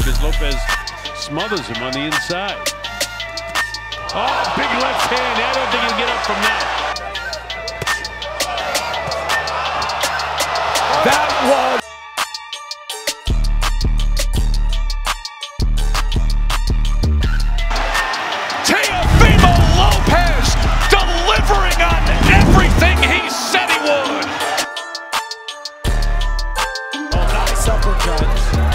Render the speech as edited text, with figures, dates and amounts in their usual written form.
as Lopez smothers him on the inside. Oh, big left hand. I don't think he'll get up from that. That was... Teofimo Lopez delivering on everything he said he would. Oh, nice uppercut.